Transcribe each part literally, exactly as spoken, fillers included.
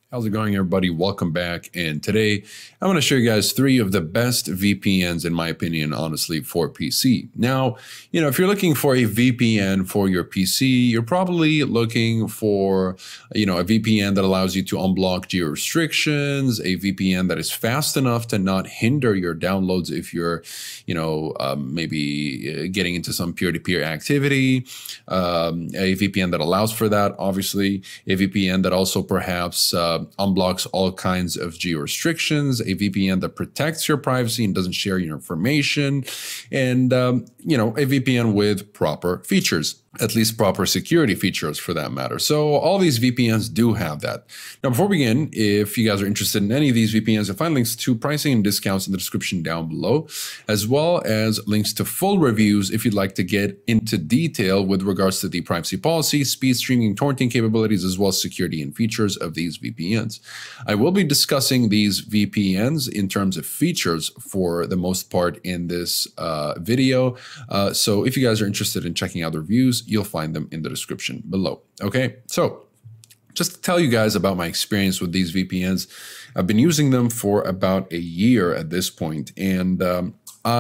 How's it going, everybody? Welcome back. And today I'm going to show you guys three of the best V P Ns, in my opinion, honestly, for P C. Now, you know, if you're looking for a V P N for your P C, you're probably looking for, you know, a V P N that allows you to unblock geo restrictions, a V P N that is fast enough to not hinder your downloads if you're, you know, um, maybe getting into some peer-to-peer activity, um, a V P N that allows for that, obviously, a V P N that also perhaps uh, unblocks all kinds of geo restrictions, a V P N that protects your privacy and doesn't share your information, and um, you know, a V P N with proper features, at least proper security features for that matter. So all these V P Ns do have that. Now, before we begin, if you guys are interested in any of these V P Ns, you'll find links to pricing and discounts in the description down below, as well as links to full reviews if you'd like to get into detail with regards to the privacy policy, speed, streaming, torrenting capabilities, as well as security and features of these V P Ns. I will be discussing these V P Ns in terms of features for the most part in this uh, video. Uh, so if you guys are interested in checking out the reviews, you'll find them in the description below. Okay, so just to tell you guys about my experience with these V P Ns, I've been using them for about a year at this point, and um,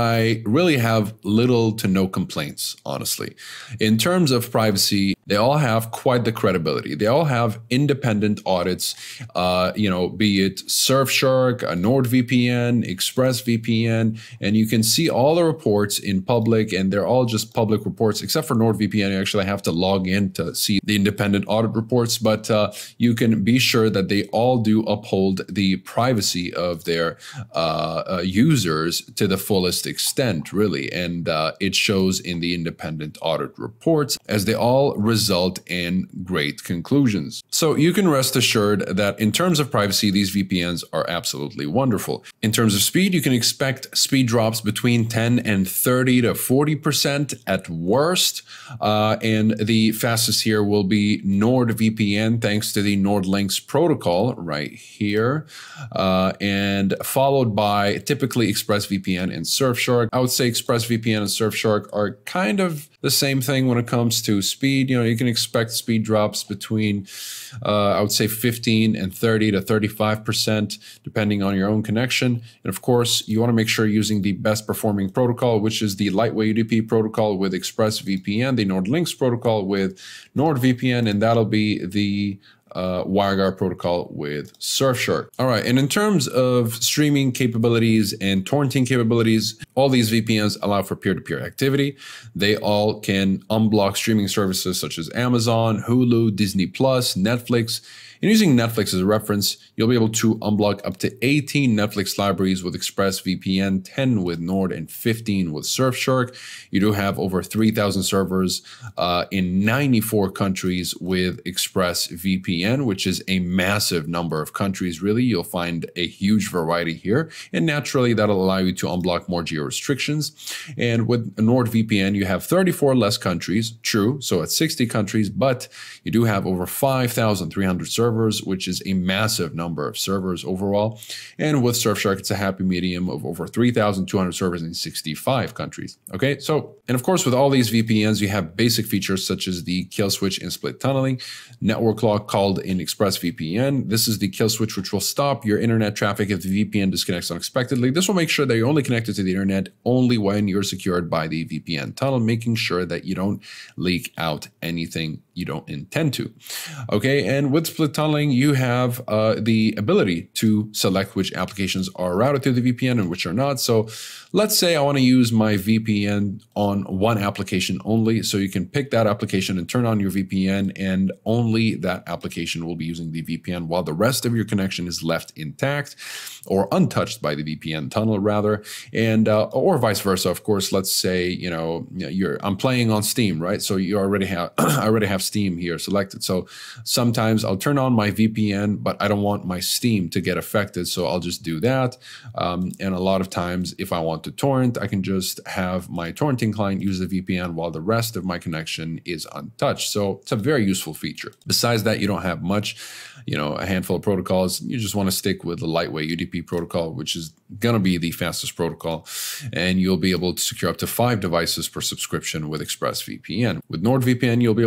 I really have little to no complaints, honestly. In terms of privacy, they all have quite the credibility. They all have independent audits, uh, you know, be it Surfshark, a NordVPN, ExpressVPN, and you can see all the reports in public, and they're all just public reports, except for NordVPN. You actually have to log in to see the independent audit reports, but uh, you can be sure that they all do uphold the privacy of their uh, uh, users to the fullest extent, really, and uh, it shows in the independent audit reports, as they all result in great conclusions. So you can rest assured that in terms of privacy, these V P Ns are absolutely wonderful. In terms of speed, you can expect speed drops between ten and thirty to forty percent at worst, uh, and the fastest here will be NordVPN, thanks to the NordLynx protocol right here, uh, and followed by typically ExpressVPN and Surfshark. I would say ExpressVPN and Surfshark are kind of the same thing when it comes to speed. You know, you can expect speed drops between, uh, I would say fifteen and thirty to thirty-five percent, depending on your own connection. And of course, you want to make sure you're using the best performing protocol, which is the lightweight U D P protocol with ExpressVPN, the NordLynx protocol with NordVPN, and that'll be the Uh, WireGuard protocol with Surfshark. All right, and in terms of streaming capabilities and torrenting capabilities, all these V P Ns allow for peer-to-peer activity. They all can unblock streaming services such as Amazon, Hulu, Disney Plus, Netflix. And using Netflix as a reference, you'll be able to unblock up to eighteen Netflix libraries with ExpressVPN, ten with Nord, and fifteen with Surfshark. You do have over three thousand servers uh, in ninety-four countries with ExpressVPN, which is a massive number of countries, really. You'll find a huge variety here. And naturally, that'll allow you to unblock more geo restrictions. And with NordVPN, you have thirty-four less countries, true, so it's sixty countries, but you do have over five thousand three hundred servers, which is a massive number of servers overall. And with Surfshark, it's a happy medium of over three thousand two hundred servers in sixty-five countries. Okay, so, and of course, with all these V P Ns, you have basic features such as the kill switch and split tunneling, network lock called in ExpressVPN. This is the kill switch which will stop your internet traffic if the V P N disconnects unexpectedly. This will make sure that you're only connected to the internet only when you're secured by the V P N tunnel, making sure that you don't leak out anything you don't intend to. Okay, and with split tunneling, you have uh, the ability to select which applications are routed to the V P N and which are not. So let's say I want to use my V P N on one application only. So you can pick that application and turn on your V P N, and only that application will be using the V P N while the rest of your connection is left intact or untouched by the V P N tunnel, rather. And uh, or vice versa, of course. Let's say, you know, you're I'm playing on Steam, right? So you already have I already have Steam here selected. So sometimes I'll turn on my V P N, but I don't want my Steam to get affected, so I'll just do that. Um, and a lot of times, if I want to torrent, I can just have my torrenting client use the V P N while the rest of my connection is untouched. So it's a very useful feature. Besides that, you don't have much, you know, a handful of protocols. You just want to stick with the lightweight U D P protocol, which is going to be the fastest protocol, and you'll be able to secure up to five devices per subscription with ExpressVPN. With NordVPN, you'll be able to secure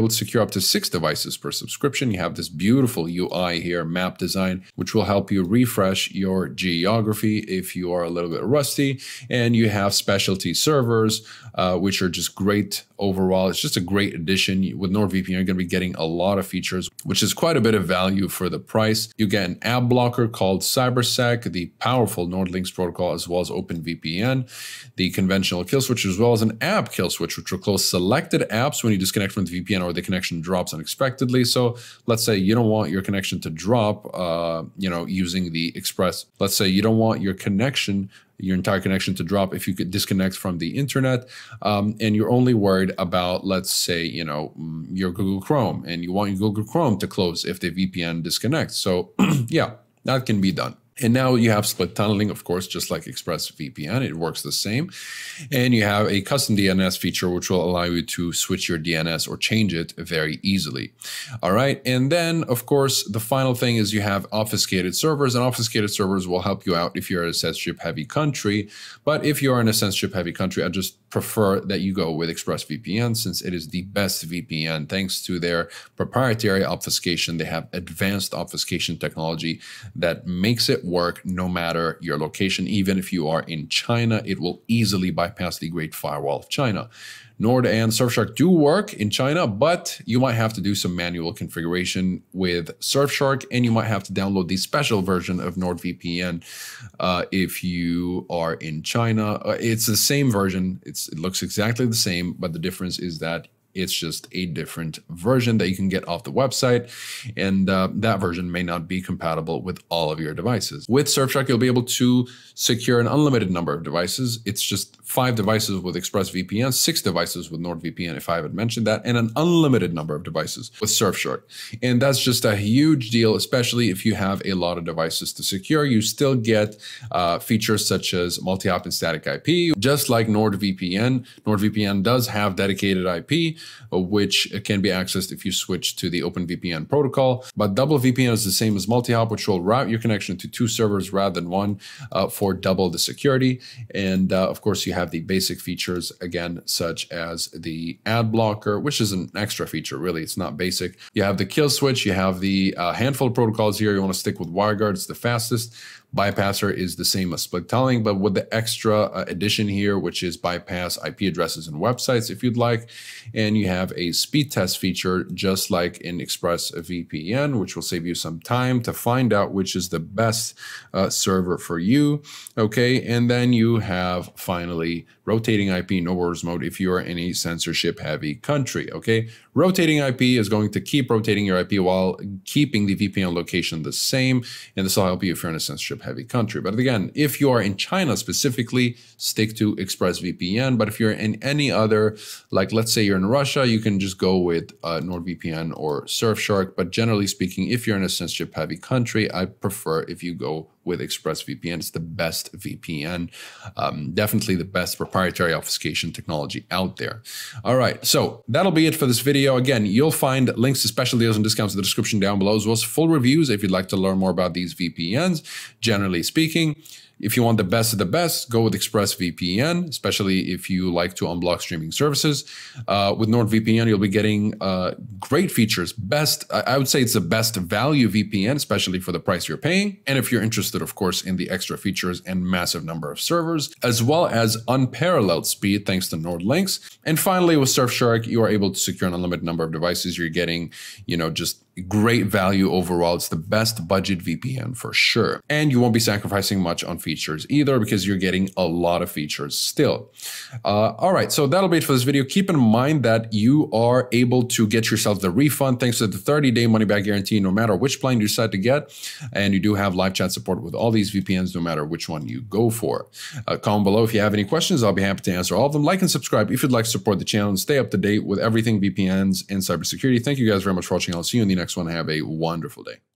secure up to six devices per subscription. You have this beautiful U I here, map design, which will help you refresh your geography if you are a little bit rusty. And you have specialty servers, uh, which are just great overall. It's just a great addition. With NordVPN, you're going to be getting a lot of features, which is quite a bit of value for the price. You get an app blocker called CyberSec, the powerful NordLynx protocol, as well as OpenVPN, the conventional kill switch, as well as an app kill switch, which will close selected apps when you disconnect from the V P N or the connection drops unexpectedly. So let's say you don't want your connection to drop, uh, you know, using the Express. Let's say you don't want your connection your entire connection to drop if you could disconnect from the internet, um, and you're only worried about, let's say, you know, your Google Chrome, and you want your Google Chrome to close if the V P N disconnects. So yeah, that can be done. And now you have split tunneling, of course, just like ExpressVPN, it works the same. And you have a custom D N S feature, which will allow you to switch your D N S or change it very easily. All right. And then, of course, the final thing is you have obfuscated servers, and obfuscated servers will help you out if you're a censorship heavy country. But if you are in a censorship heavy country, I just prefer that you go with ExpressVPN, since it is the best V P N thanks to their proprietary obfuscation. They have advanced obfuscation technology that makes it work no matter your location. Even if you are in China, it will easily bypass the Great Firewall of China. Nord and Surfshark do work in China, but you might have to do some manual configuration with Surfshark, and you might have to download the special version of NordVPN uh, if you are in China. Uh, it's the same version. It's, it looks exactly the same, but the difference is that it's just a different version that you can get off the website, and uh, that version may not be compatible with all of your devices. With Surfshark, you'll be able to secure an unlimited number of devices. It's just five devices with ExpressVPN, six devices with NordVPN, if I haven't mentioned that, and an unlimited number of devices with Surfshark. And that's just a huge deal, especially if you have a lot of devices to secure. You still get uh, features such as multi-hop and static I P, just like NordVPN. NordVPN does have dedicated I P, which can be accessed if you switch to the OpenVPN protocol. But double V P N is the same as multi-hop, which will route your connection to two servers rather than one uh, for double the security. And uh, of course, you have the basic features, again, such as the ad blocker, which is an extra feature, really. It's not basic. You have the kill switch. You have the uh, handful of protocols here. You want to stick with WireGuard. It's the fastest. Bypasser is the same as split tunneling, but with the extra uh, addition here, which is bypass I P addresses and websites if you'd like. And you have a speed test feature, just like in ExpressVPN, which will save you some time to find out which is the best uh, server for you. Okay, and then you have finally rotating I P, no borders mode if you are in a censorship heavy country. Okay, rotating I P is going to keep rotating your I P while keeping the V P N location the same, and this will help you if you're in a censorship heavy country. But again, if you are in China specifically, stick to ExpressVPN. But if you're in any other, like let's say you're in Russia, you can just go with uh, NordVPN or Surfshark. But generally speaking, if you're in a censorship heavy country, I prefer if you go with ExpressVPN. It's the best V P N, um, definitely the best proprietary obfuscation technology out there. All right, so that'll be it for this video. Again, you'll find links to special deals and discounts in the description down below, as well as full reviews if you'd like to learn more about these V P Ns. Generally speaking, if you want the best of the best, go with ExpressVPN, especially if you like to unblock streaming services. Uh, with NordVPN, you'll be getting uh, great features. Best, I would say it's the best value V P N, especially for the price you're paying. And if you're interested, of course, in the extra features and massive number of servers, as well as unparalleled speed thanks to NordLynx. And finally, with Surfshark, you are able to secure an unlimited number of devices. You're getting, you know, just great value overall. It's the best budget V P N for sure. And you won't be sacrificing much on features either, because you're getting a lot of features still. Uh, all right, so that'll be it for this video. Keep in mind that you are able to get yourself the refund thanks to the thirty day money back guarantee, no matter which plan you decide to get. And you do have live chat support with all these V P Ns, no matter which one you go for. Uh, comment below if you have any questions. I'll be happy to answer all of them. Like and subscribe if you'd like to support the channel and stay up to date with everything V P Ns and cybersecurity. Thank you guys very much for watching. I'll see you in the next one. Have a wonderful day.